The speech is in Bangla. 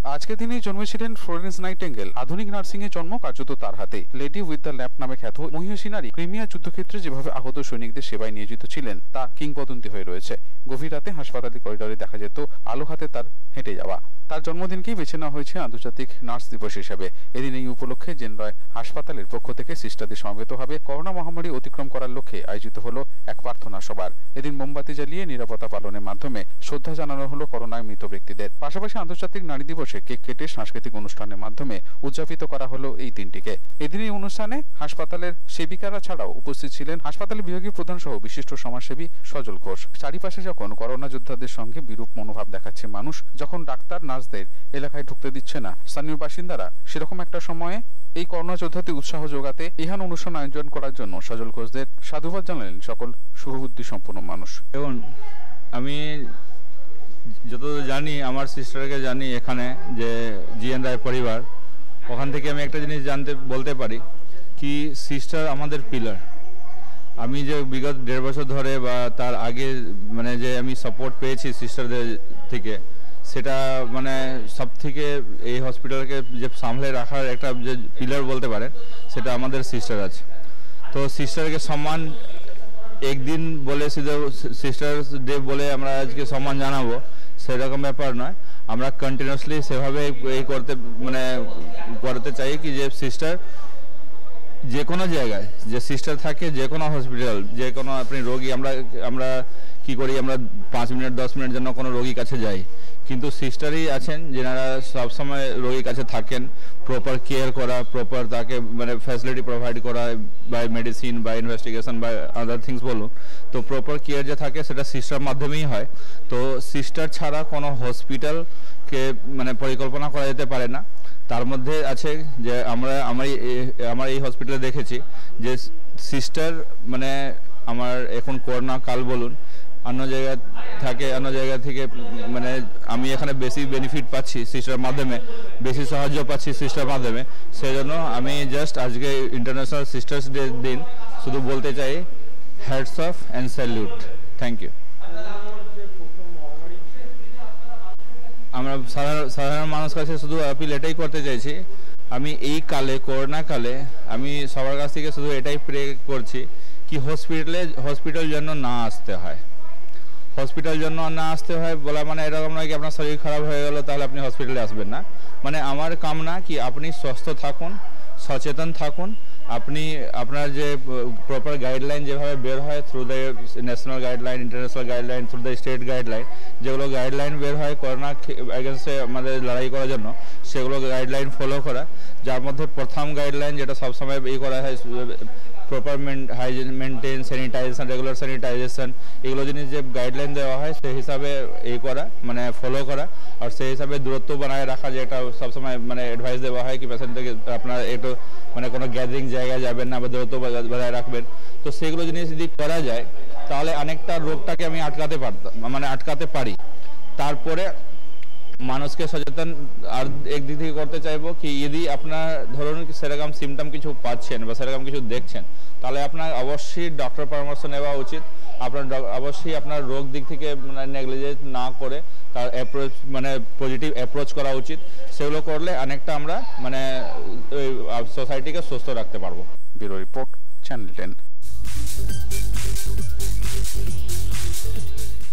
আজকের দিনেই জন্মেছিলেন ফ্লোরেন্স নাইটেঙ্গেল। আধুনিক নার্সিং এ জন্ম কার্যত তার হাতে। লেডি উইথ দ্য ল্যাম্প নামে খ্যাত মহিষী নারী ক্রিমিয়া যুদ্ধক্ষেত্রে যেভাবে আহত সৈনিকদের সেবায় নিয়োজিত ছিলেন তা কিংবদন্তি হয়ে রয়েছে। গভীর রাতে হাসপাতালের করিডরে দেখা যেত আলো হাতে তার হেঁটে যাওয়া। তার জন্মদিনকেই বেছে নেওয়া হয়েছে আন্তর্জাতিক নার্স দিবস হিসেবে। এদিন এই উপলক্ষে জেনরয় হাসপাতালের পক্ষ থেকে সিস্টারদের সমবেত হবে করোনা মহামারী অতিক্রম করার লক্ষ্যে আয়োজিত হলো এক প্রার্থনা সভার। এদিন মোমবাতি জ্বালিয়ে নিরাপত্তা পালনের মাধ্যমে শ্রদ্ধা জানানো হলো করোনায় মৃত ব্যক্তিদের। পাশাপাশি আন্তর্জাতিক নারী দিবসে কেক কেটে সাংস্কৃতিক অনুষ্ঠানের মাধ্যমে উদযাপিত করা হলো এই দিনটিকে। এদিন এই অনুষ্ঠানে হাসপাতালের সেবিকারা ছাড়াও উপস্থিত ছিলেন হাসপাতালের বিভাগীয় প্রধান সহ বিশিষ্ট সমাজসেবী সজল ঘোষ। চারিপাশে যখন করোনা যোদ্ধাদের সঙ্গে বিরূপ মনোভাব দেখাচ্ছে মানুষ, যখন ডাক্তার নার্সদের এলাকায় ঢুকতে দিচ্ছে না স্থানীয় বাসিন্দারা, সেরকম একটা সময়ে এই করোনা যোদ্ধাদের উৎসাহ যোগাতে ইহান অনুষ্ঠান আয়োজন করার জন্য সজল ঘোষদের সাধুবাদ জানালেন সকল শুভবুদ্ধি সম্পন্ন মানুষ। এবং আমি যতদূর জানি, আমার সিস্টারকে জানি এখানে যে জিএন রায় পরিবার, ওখান থেকে আমি একটা জিনিস বলতে পারি কি সিস্টার আমাদের পিলার। আমি যে বিগত 1.5 বছর ধরে বা তার আগে মানে যে আমি সাপোর্ট পেয়েছি সিস্টারদের থেকে, সেটা মানে সব থেকে এই হসপিটালকে যে সামলে রাখার একটা যে পিলার বলতে পারে সেটা আমাদের সিস্টার আছে। তো সিস্টারকে সম্মান একদিন বলে শুধু সিস্টার্স ডে বলে আমরা আজকে সম্মান জানাবো সেরকম ব্যাপার নয়। আমরা কন্টিনিউয়াসলি সেভাবে এই করতে চাই কি যে সিস্টার যে কোনো জায়গায় যে সিস্টার থাকে, যে কোনো হসপিটাল, যে কোনো আপনি রোগী, আমরা কি করি, আমরা 5 মিনিট 10 মিনিট জন্য কোনো রোগীর কাছে যাই, কিন্তু সিস্টারই আছেন যেনারা সবসময় রোগীর কাছে থাকেন, প্রপার কেয়ার করা, প্রপার তাকে মানে ফ্যাসিলিটি প্রোভাইড করা by medicine, by investigation, by other things বলুন। তো প্রপার কেয়ার যে থাকে সেটা সিস্টার মাধ্যমেই হয়। তো সিস্টার ছাড়া কোনো হসপিটালকে মানে পরিকল্পনা করা যেতে পারে না। তার মধ্যে আছে যে আমার এই হসপিটালে দেখেছি যে সিস্টার মানে আমার এখন করোনা কাল বলুন, অন্য জায়গা থেকে মানে আমি এখানে বেশি বেনিফিট পাচ্ছি সিস্টার মাধ্যমে, বেশি সাহায্য পাচ্ছি সিস্টার মাধ্যমে। সেই জন্য আমি জাস্ট আজকে ইন্টারন্যাশনাল সিস্টার্স ডে দিন শুধু বলতে চাই hats off and salute, thank you. আমরা সাধারণ মানুষ কাছে শুধু আপিল এটাই করতে চাইছি, আমি এই কালে করোনা কালে আমি সবার কাছ থেকে শুধু এটাই প্রে করছি কি হসপিটাল জন্য না আসতে হয়। হসপিটাল জন্য না আসতে হয় বলা মানে এরকম নয় কি আপনার শরীর খারাপ হয়ে গেল তাহলে আপনি হসপিটালে আসবেন না। মানে আমার কামনা কি আপনি সুস্থ থাকুন, সচেতন থাকুন, আপনি আপনার যে প্রপার গাইডলাইন যেভাবে বের হয় through the national guideline, international guideline, through the state guideline, যেগুলো গাইডলাইন বের হয় করোনা এগেনস্টে আমাদের লড়াই করার জন্য, সেগুলো গাইডলাইন ফলো করা। যার মধ্যে প্রথম গাইডলাইন যেটা সবসময় করা হয় proper hygiene maintain, sanitisation, regular sanitisation, এগুলো জিনিস যে গাইডলাইন দেওয়া হয় সেই হিসাবে করা মানে ফলো করা, আর সেই হিসাবে দূরত্ব বানায় রাখা, যেটা সবসময় মানে অ্যাডভাইস দেওয়া হয় কি পেশেন্ট থেকে আপনার একটু মানে কোনো গ্যাদারিং জায়গায় যাবেন না বা দূরত্ব বজায় রাখবেন। তো সেগুলো জিনিস যদি করা যায় তাহলে অনেকটা রোগটাকে আমি আটকাতে পারি। তারপরে মানুষকে সচেতন আর একদিক থেকে করতে চাইবো কি যদি আপনার ধরুন সেরকম সিমটম কিছু পাচ্ছেন বা সেরকম কিছু দেখছেন তাহলে আপনার অবশ্যই ডক্টর পরামর্শ নেওয়া উচিত। আপনার অবশ্যই আপনার রোগ দিক থেকে মানে নেগলিজেন্স না করে তার অ্যাপ্রোচ মানে পজিটিভ অ্যাপ্রোচ করা উচিত। সেগুলো করলে অনেকটা আমরা মানে সোসাইটিকে সুস্থ রাখতে পারবো। Bureau report, channel 10।